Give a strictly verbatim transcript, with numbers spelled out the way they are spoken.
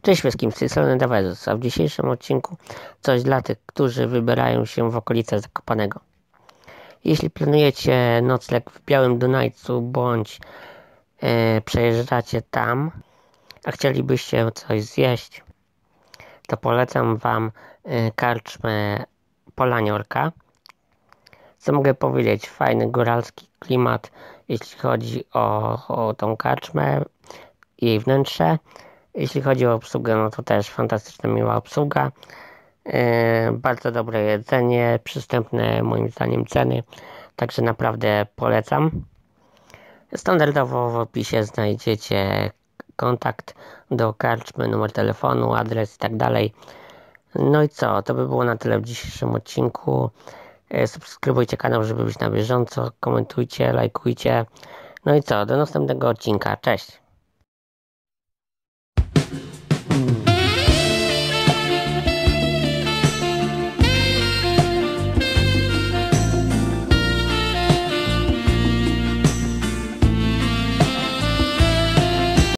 Cześć wszystkim, z tej strony Dawezus, a w dzisiejszym odcinku coś dla tych, którzy wybierają się w okolice Zakopanego. Jeśli planujecie nocleg w Białym Dunajcu bądź e, przejeżdżacie tam, a chcielibyście coś zjeść, to polecam Wam e, karczmę Polaniorka. Co mogę powiedzieć? Fajny góralski klimat, jeśli chodzi o, o tą karczmę i jej wnętrze. Jeśli chodzi o obsługę, no to też fantastyczna, miła obsługa. Yy, bardzo dobre jedzenie, przystępne moim zdaniem ceny, także naprawdę polecam. Standardowo w opisie znajdziecie kontakt do karczmy, numer telefonu, adres i tak dalej. No i co, to by było na tyle w dzisiejszym odcinku. Yy, subskrybujcie kanał, żeby być na bieżąco, komentujcie, lajkujcie. No i co, do następnego odcinka, cześć!